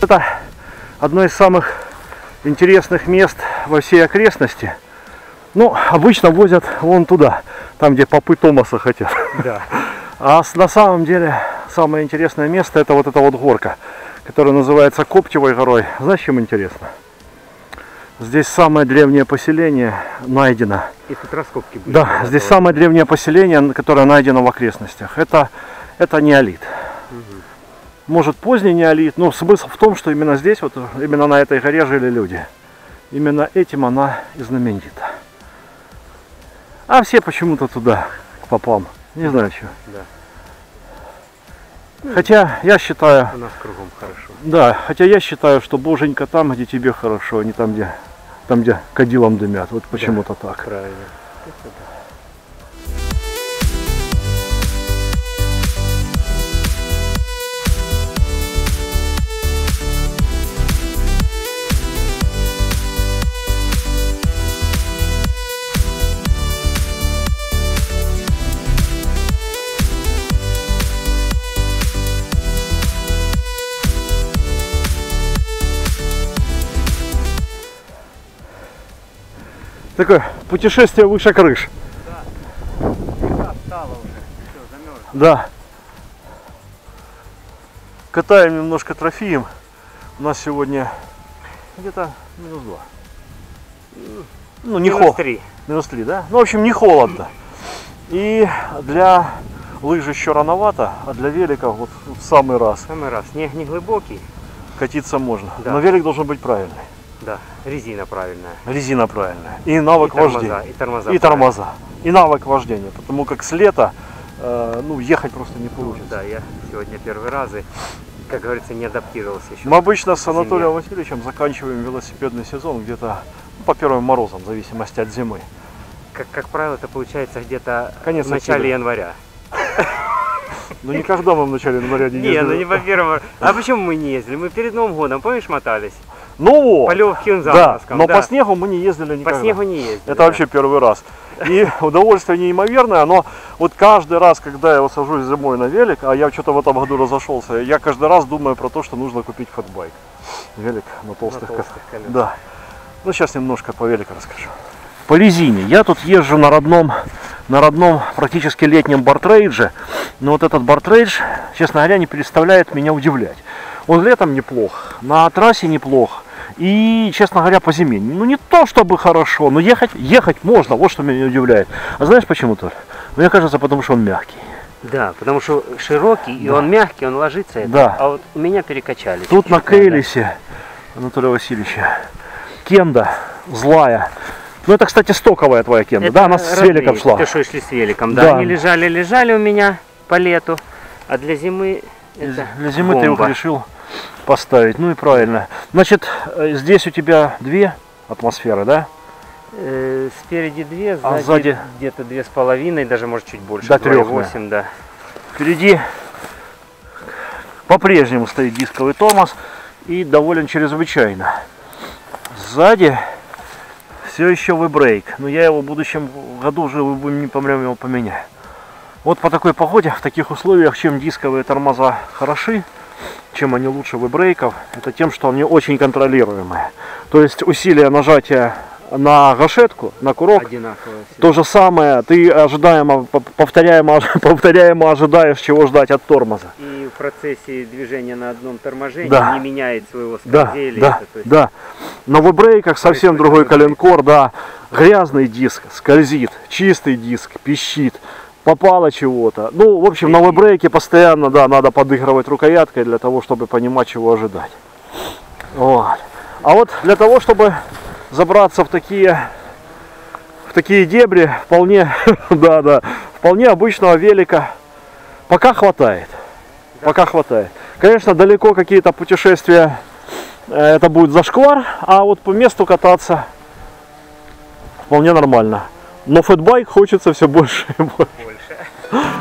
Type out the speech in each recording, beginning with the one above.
это одно из самых интересных мест во всей окрестности. Ну, обычно возят вон туда, там, где попы Томаса хотят. Да. А на самом деле самое интересное место это вот эта вот горка, которая называется Коптевой горой. Знаешь, чем интересно? Здесь самое древнее поселение найдено. И тут раскопки были. Да, здесь самое древнее поселение, которое найдено в окрестностях. Это неолит. Угу. Может, поздний неолит, но смысл в том, что именно здесь, вот именно на этой горе жили люди. Именно этим она и знаменита. А все почему-то туда, к попам. Не знаю, что. Да. Хотя я считаю... У нас кругом хорошо. Да, хотя я считаю, что Боженька там, где тебе хорошо, а не там, где кадилом дымят. Вот почему-то Да, так. Правильно. Такое путешествие выше крыш. Да. Река стала уже. Все, замерзла. Да. Катаем немножко трофеем. У нас сегодня где-то -2. Ну, не холодно. -3. -3, да? Ну, в общем, не холодно. И для лыж еще рановато, а для великов вот в самый раз. Самый раз. Снег не глубокий. Катиться можно. Да. Но велик должен быть правильный. Да. Резина правильная. Резина правильная. И навык вождения. И тормоза. И тормоза. И навык вождения. Потому как с лета ну, ехать просто не получится. Да, я сегодня первый раз и, как говорится, не адаптировался еще. Мы обычно с Анатолием Васильевичем заканчиваем велосипедный сезон где-то по первым морозам, в зависимости от зимы. Как правило, это получается где-то Конец в начале октября. января. Ну никогда мы в начале января не ездили. Не, ну не по первому. А почему мы не ездили? Мы перед Новым годом, помнишь, мотались? Ну, По легким да, заморозкам. но Да. по снегу мы не ездили никогда. По снегу не ездили. Это да. вообще первый раз. И удовольствие неимоверное, но вот каждый раз, когда я вот сажусь зимой на велик, а я что-то в этом году разошелся, я каждый раз думаю про то, что нужно купить фэтбайк. Велик на толстых колесах. Да. Ну сейчас немножко по велику расскажу. По резине. Я тут езжу на родном практически летнем бартрейдже, но вот этот бартрейдж, честно говоря, не переставляет меня удивлять. Он летом неплох, на трассе неплох. И, честно говоря, по зиме, ну не то чтобы хорошо, но ехать можно, вот что меня удивляет. А знаешь почему то? Мне кажется, потому что он мягкий. Да, потому что широкий, и он мягкий, он ложится. Да. А вот меня перекачали. Тут на Кейлисе Анатолия Васильевича кенда злая. Ну это, кстати, стоковая твоя кенда, Это да? Она с великом шла. Те, что шли с великом, да. Да. Они лежали у меня по лету, а для зимы это Для зимы ты бомба. их решил поставить, ну и правильно. Значит, здесь у тебя 2 атмосферы, да? Спереди 2, А сзади, сзади? где-то 2,5, даже может чуть больше. До 3, 2,8, да. Впереди по-прежнему стоит дисковый тормоз и доволен чрезвычайно. Сзади все еще вибрейк, но я его в будущем году уже не помрем его поменять. Вот по такой погоде, в таких условиях, чем дисковые тормоза хороши, чем они лучше вибрейков, это тем, что они очень контролируемые. То есть усилие нажатия на гашетку, на курок, Одинаково все. то же самое, ты ожидаемо, повторяемо ожидаешь, чего ждать от тормоза. И в процессе движения на одном торможении Да. не меняет своего Да, скользения. да, то есть да. На вибрейках совсем другой коленкор, да. Грязный диск скользит, чистый диск пищит, попало чего-то. Ну, в общем, на вибрейке постоянно, да, надо подыгрывать рукояткой для того, чтобы понимать, чего ожидать. Вот. А вот для того, чтобы забраться в такие дебри, вполне, да, вполне обычного велика пока хватает. Пока хватает. Конечно, далеко какие-то путешествия, это будет зашквар, а вот по месту кататься вполне нормально. Но фэтбайк хочется все больше и больше.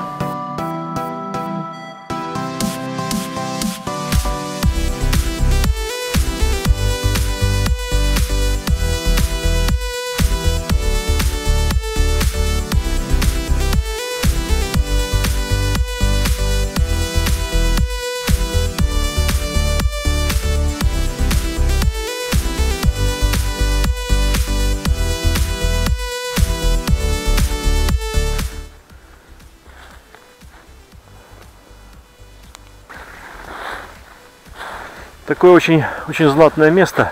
Такое очень, очень знатное место.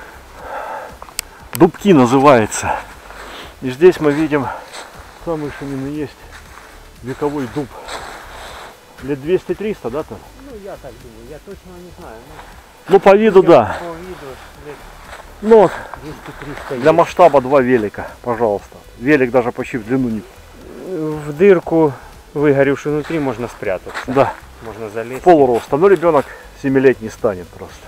Дубки называется. И здесь мы видим, самый шумный есть вековой дуб. Лет 200-300, да, там? Ну, я так думаю, я точно не знаю. Ну, по виду, да. По виду лет Ну, вот, 200-300 для масштаба 2 велика, пожалуйста. Велик даже почти в длину не... В дырку, выгоревшую внутри, можно спрятаться. Да, Можно залезть. полуроста. Но ребенок 7-летний станет просто.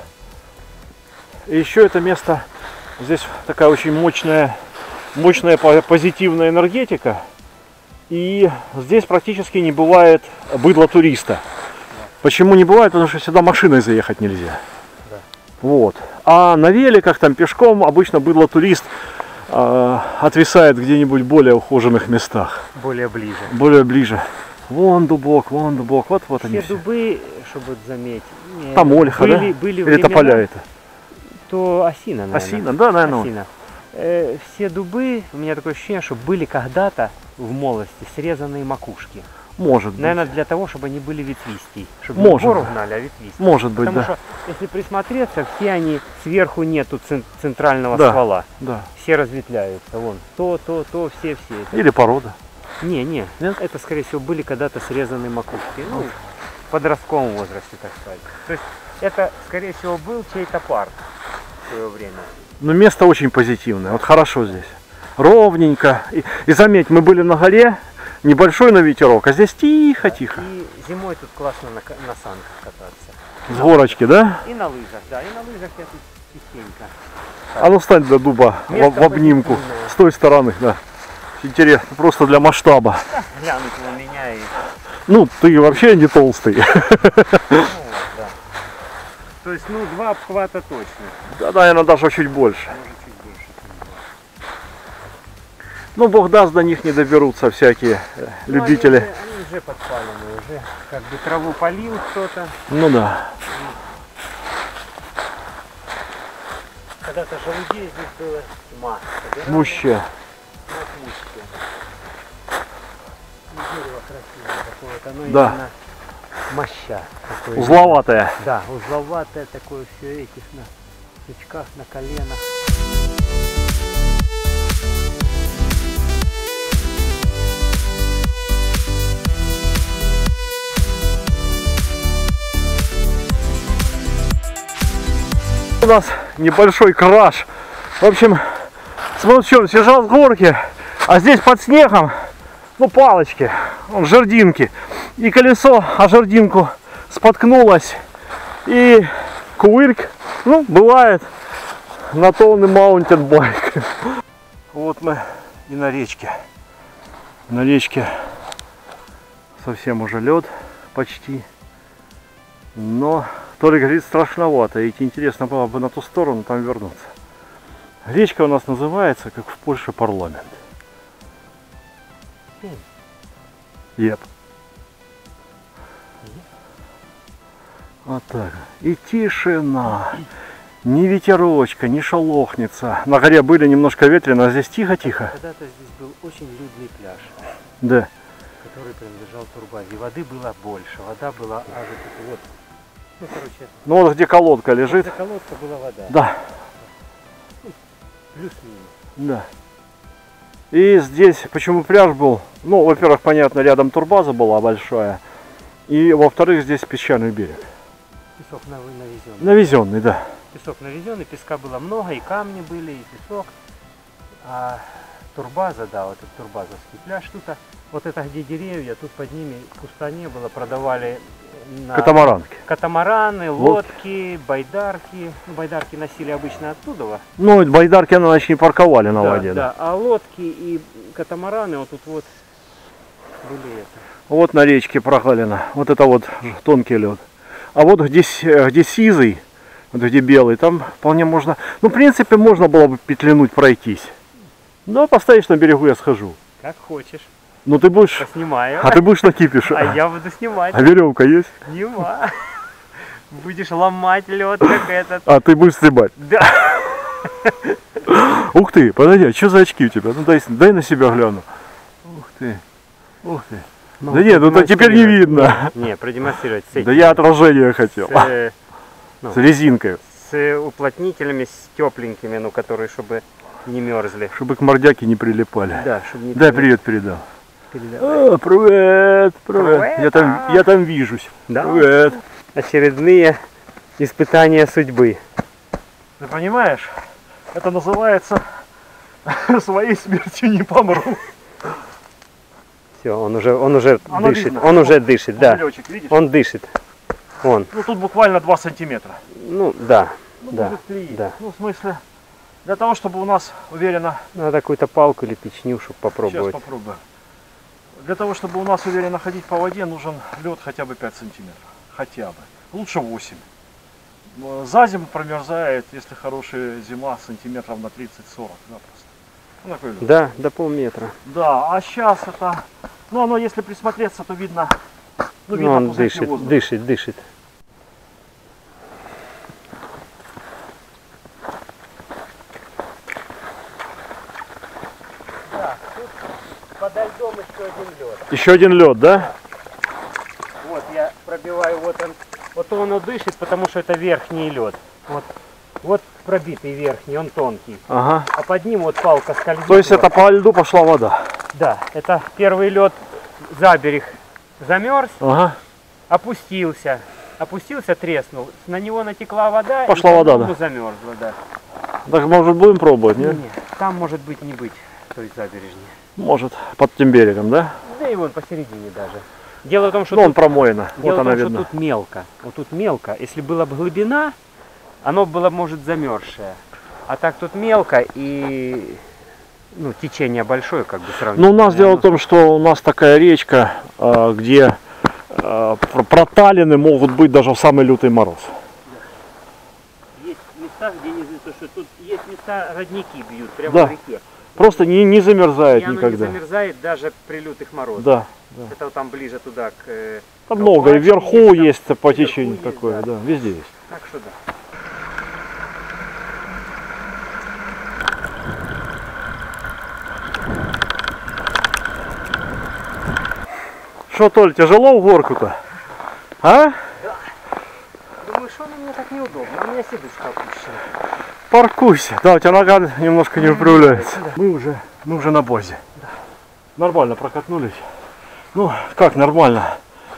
И еще это место, здесь такая очень мощная позитивная энергетика. И здесь практически не бывает быдла туриста. Почему не бывает? Потому что сюда машиной заехать нельзя. Да. Вот. А на великах, там пешком, обычно быдло турист отвисает где-нибудь в более ухоженных местах. Более ближе. Более ближе. Вон дубок, вот они. Все дубы, чтобы заметить. Там ольха, да? Были Или времена, тополя это? То осина, наверное. Осина, да, наверное. Осина. Все дубы, у меня такое ощущение, что были когда-то в молодости срезанные макушки. Может быть. Наверное, для того, чтобы они были ветвистей. Чтобы Может не гору быть. гнали, а ветвистей. Может быть, Потому да. что, если присмотреться, все они, сверху нету центрального Да. ствола. Да. Все разветвляются. Вон, все. Это. Или порода. Не, Нет? это, скорее всего, были когда-то срезанные макушки. Ну, в подростковом возрасте, так сказать. То есть, это, скорее всего, был чей-то парк в свое время. Но место очень позитивное. Вот хорошо здесь. Ровненько. И заметь, мы были на горе, небольшой, но ветерок, а здесь тихо-тихо. И зимой тут классно на санках кататься. С горочки, да? И на лыжах, да. И на лыжах я тут частенько. А ну встань для дуба Место в обнимку. позитивное. С той стороны, да. Интересно, просто для масштаба. Глянуть на меня и... Ну, ты вообще не толстый. Ну, да. То есть, 2 обхвата точно. Да, наверное, даже чуть больше. Может, чуть больше. Ну, бог даст, до них не доберутся всякие любители. Они уже подпалены, уже как бы траву полил кто-то. Ну да. Когда-то желудей здесь было тьма. Муща. Дерево красивое какое-то, оно Да. именно моща. Такое. Узловатая. Да, узловатое такое все, этих на сучках, на коленах. У нас небольшой краш. В общем, смотрим, съезжал с горки, а здесь под снегом, ну, палочки, жердинки. И колесо о жердинку споткнулось. И кувырк, ну, бывает, на то он и маунтинбайк. Вот мы и на речке. На речке совсем уже лед почти. Но Толик говорит, страшновато. Идти интересно было бы на ту сторону, там вернуться. Речка у нас называется, как в Польше, парламент. Еп. Вот так. И тишина. Ни ветерочка, ни шелохнется. На горе были немножко ветрено, а здесь тихо-тихо. Когда-то здесь был очень людный пляж, Да. который принадлежал Турбазе. Воды было больше, вода была аж вот. Ну, короче, Ну вот где колодка лежит. за колодка была вода. Да, Плюс-минус. да. И здесь, почему пляж был? Ну, во-первых, понятно, рядом турбаза была большая. И, во-вторых, здесь песчаный берег. Песок навезенный. Навезенный, да. Песок навезенный, песка было много, и камни были, и песок. А турбаза, да, вот этот турбазовский пляж, тут, вот это где деревья, тут под ними куста не было, продавали на Катамаранки. катамараны, лодки, байдарки. Ну, байдарки носили обычно оттуда. Ну, байдарки, значит, не парковали на воде. Да, а лодки и катамараны вот тут вот были это. Вот на речке прогалина. Вот это вот тонкий лед. А вот где сизый, вот где белый, там вполне можно... Ну, в принципе, можно было бы петлянуть, пройтись. Но поставишь на берегу, я схожу. Как хочешь. Ну, ты будешь... Поснимаю. А ты будешь на кипише. А я буду снимать. А веревка есть? Нема. Будешь ломать лед, как этот. А ты будешь стрибать. Да. Ух ты, подожди, а что за очки у тебя? Ну дай на себя гляну. Ух ты, ух ты. Да нет, ну то теперь не видно. Не, продемонстрировать с этим. Да я отражение хотел. С Ну, с резинкой, с уплотнителями, с тепленькими, ну, которые, чтобы не мерзли. чтобы к мордяке не прилипали. Да, чтобы не Дай привет передам. передавали. О, привет, привет. Привет. Я там вижусь. Да. Привет. Очередные испытания судьбы. Ты понимаешь, это называется своей смертью не помру. Все, он уже Оно дышит. видно. Он уже дышит, да. Уголечек, видишь? Он дышит. Он. Ну тут буквально 2 сантиметра. Ну, да. Ну, Да, будет клеить. да. Ну, в смысле, для того, чтобы у нас уверенно... Надо какую-то палку или печню, чтобы Сейчас попробовать. попробуем. Для того, чтобы у нас уверенно ходить по воде, нужен лед хотя бы 5 сантиметров. Хотя бы. Лучше 8. За зиму промерзает, если хорошая зима, сантиметров на 30-40 запросто. Ну, такой лед. Да, до полметра. Да, а сейчас это... Ну, оно, если присмотреться, то видно... Ну, видно Он пузырьки дышит, воздуха. дышит, дышит. Да, тут подо льдом еще один лед. Еще один лед, да? Вот я пробиваю, вот он дышит, потому что это верхний лед. Вот пробитый верхний, он тонкий. Ага. А под ним вот палка скользит. То есть вот. это по льду пошла вода. Да, это первый лед за берег замерз, Ага. опустился, треснул. На него натекла вода, Пошла и вода, по-моему, да. замерзла, да. Так может будем пробовать, нет? Нет, там может быть не быть той забережной. Может, под тем берегом, да? Да и вон посередине даже. Дело в том, что Ну, он тут, промоина. дело Вот в она том, что видна. тут мелко. Вот тут мелко. Если была бы глубина, оно было, может, замерзшее. А так тут мелко и ну, течение большое, как бы сравнить. Ну, у нас дело в том, что у нас такая речка, где проталины могут быть даже в самый лютый мороз. Есть места, где не то, что тут есть места, родники бьют прямо Да. в реке. Просто не замерзает И оно никогда. не замерзает даже при лютых морозах. Да, да. Это вот там ближе туда к... Там много, и Колпачке вверху там, есть по и вверху течению есть, такое, да, везде есть. Так что да. Что, Толь, тяжело в горку-то? А? Думаю, что оно мне так неудобно. У меня сидушка опущена. Паркуйся. Да, у тебя нога немножко не управляется. Мы уже на базе. Нормально прокатнулись. Ну, как нормально?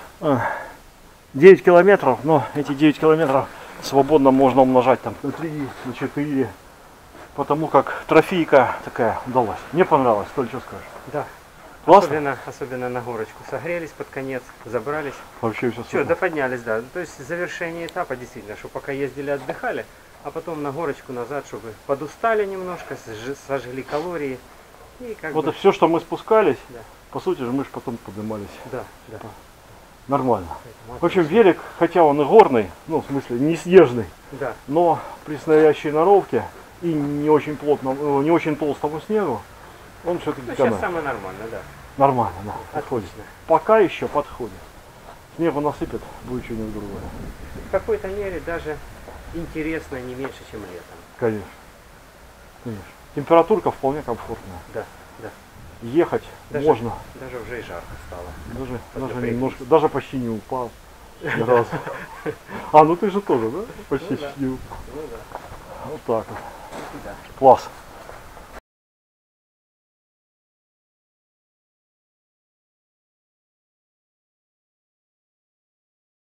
9 километров, но эти 9 километров свободно можно умножать там на 3, на 4. Потому как трофейка такая удалась. Мне понравилось, Толь, что скажешь? Да. Классно? Особенно на горочку. Согрелись под конец, забрались. Вообще все Все, супер. да поднялись, да. То есть завершение этапа действительно, что пока ездили, отдыхали, а потом на горочку назад, чтобы подустали немножко, сожгли калории. И как Вот бы... все, что мы спускались, Да. по сути же мы же потом поднимались. Да, да. Нормально. Поэтому В общем, отлично. велик, хотя он и горный, ну, в смысле, не снежный, Да. но при стоящей норовке и не очень плотному, не очень толстому снегу, он все-таки Ну, сейчас канает. самое нормальное, да. Нормально, да, подходит. Отлично. Пока еще подходит. Снегу насыпет, будет что-нибудь другое. В какой-то мере даже интересно не меньше, чем летом. Конечно. Конечно. Температурка вполне комфортная. Да, да. Ехать Даже- можно. Даже уже и жарко стало. Даже Поднапряглись. немножко, даже почти не упал. Ни разу. А, ну ты же тоже, да? Почти Ну да. не упал. Ну да. Вот так вот. Да. Класс.